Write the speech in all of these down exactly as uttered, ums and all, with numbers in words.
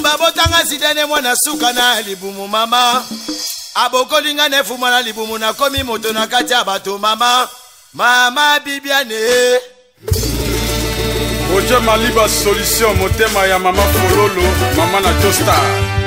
Mamba botanga zidane mwana suka na libumu mama. Abokolinga nefu mwana libumu na komi moto na kati ya bato mama. Mama Bibiane. Oje Maliba solution motema ya mama Fololo, mama na Joestar.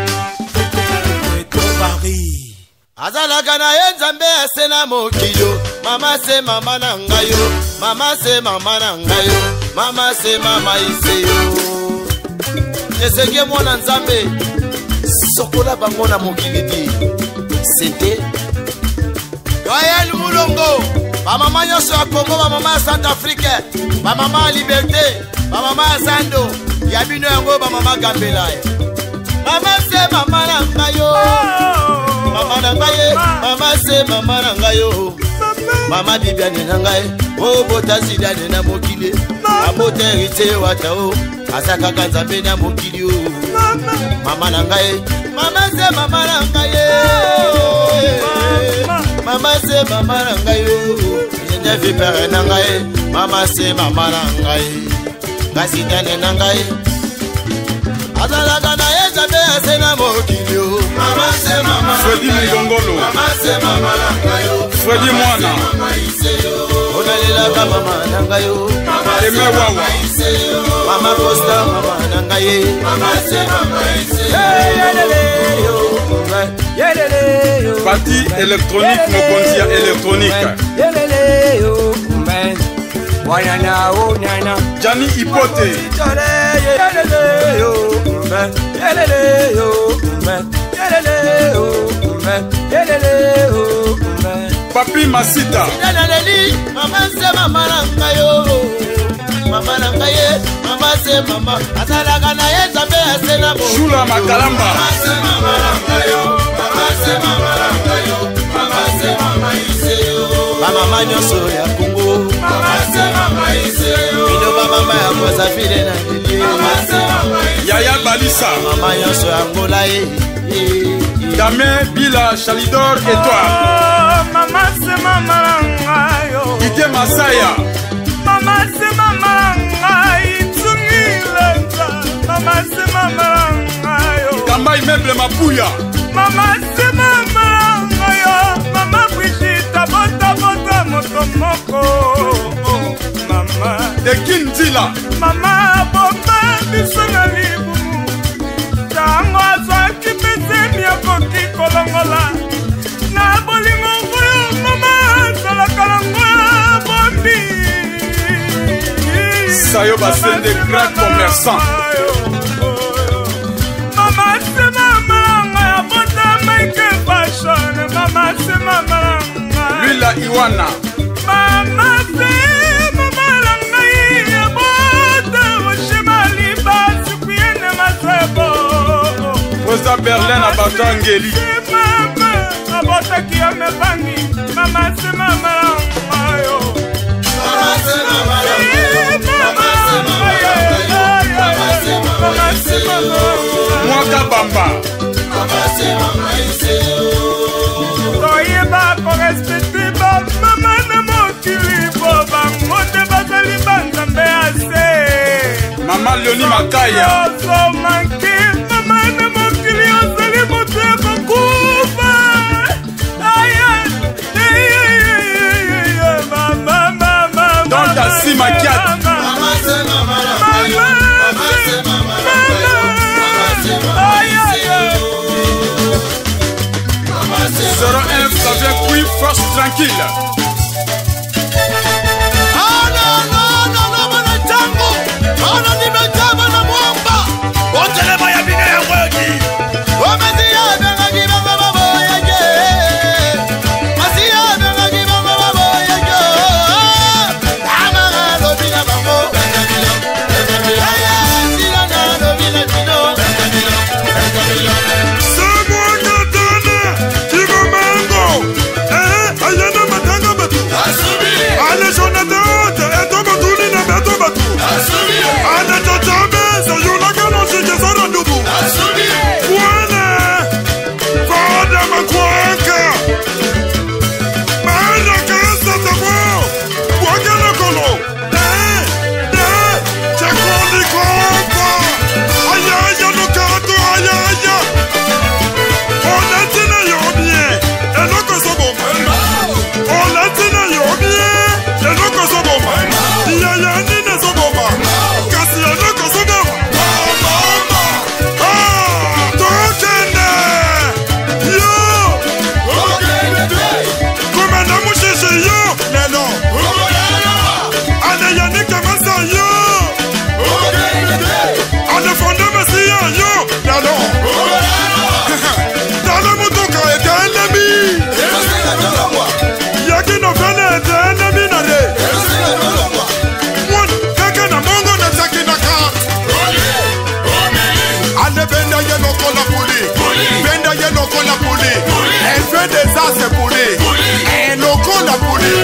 Eto Paris. Azalaka na ye nzambe asena mokilo. Mama se mama na ngayo. Mama se mama na ngayo. Mama se mama iseyo. Eseke mwana nzambe. Sokola bango na mokilidi. C'était Yoel Moulongo. Ba mama nyoso ya Congo, ba mama ya Centrafrique, ba mama ya Liberté, ba mama ya Zando, ya bino yango ba mama Gambela. Mama se mama na ngayo. Mama na ngaye, mama se mama na ngayo. Mama Bibiane na ngaye, o bota zidane na mokili. Abota hérité watao, asaka kanzambe na mokili o. Mama na ngaye, mama se mama na ngaye. Mama se mama na ngayo. Yende vipere na ngaye, mama se mama na ngaye. Gasidane na ngaye. Azalaka na yezabe asena mokili o. Mama se mama. Fredi Migongolo. Mama se mama na ngayo. Fredi Mwana. Onalelaka mama na ngayo. Eme Wawa. Mama Costa mama na ngaye. Mama se mama iseyo. Parti électronique, Mokonzia électronique. Gianni Ipote. Papi Masita. Mama se mama na ngayo. Mama na ngaye. Mama se mama. Azalaka na ye nzambe asena mo. Shula Makalamba. Mama se mama na ngayo. Mama se mama na ngayo. Mama se mama iseyo. Mama nyoso ya Congo. Mama se mama iseyo. Bino ba mama ya Brazzaville na Lili. Mama se mama iseyo. Yaya Balissa. Mama nyoso ya Angola e. Dame Bila Chalidor Étoile. Mama se mama na ngayo. Ike Masaya. Mama se mama na ngayo. Tungilenta. Mama se mama na ngayo. Kamba immeuble Mapuya. Mama se mama na ngayo. Mama Brigitte bota bota moto moko. Mama De Kindila. Mama bomba biso na libumu. Tango azwaki pete ya koki kolongola. Na bolingo ngoyo mama salakala ngoyo bombi. Sayo Bassène des grands commerçants. Mama se mama ngayo bota make fashion. Mama se mama ngayo. Lui la Iwana. Mama se mama ngayo bota oshima libasi kuyene masebo. Rosa Berlin à Batangeli. Mama abota kia mebangi. Mama se mama ngayo. Mama se mama na ngayo. Mama se mama na ngayo. Mama se mama iseyo. Mwaka Bamba. Mama se mama iseyo. Toyeba korespecte ba mama na mokili bo bangote bazali banzambe ase. Mama Leonie Makaya. Ozo manki mama na mokili ozali moto ya kokufa. Aya, mama mama. Dans ta Simakiat. Mama se mama na ngayo. Mama se mama na ngayo. Mama se mama iseyo. Mama se zéro un Flavien Couy, force tranquille. Ah non non non non bana tango. Ah non nimejaba na mwamba. Wote lema ya bina ya mwegi. Wamezia benga kibamba babo yake. Masia benga kibamba babo yake. Ama ngalo bina babo. Aya sila na lo bina bino. Samuel Gatana, Tigo Mango, eh, ayana matanga fait des as poulet. Un loco la poulet.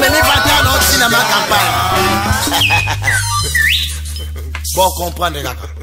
Bon, comprendre, les gars.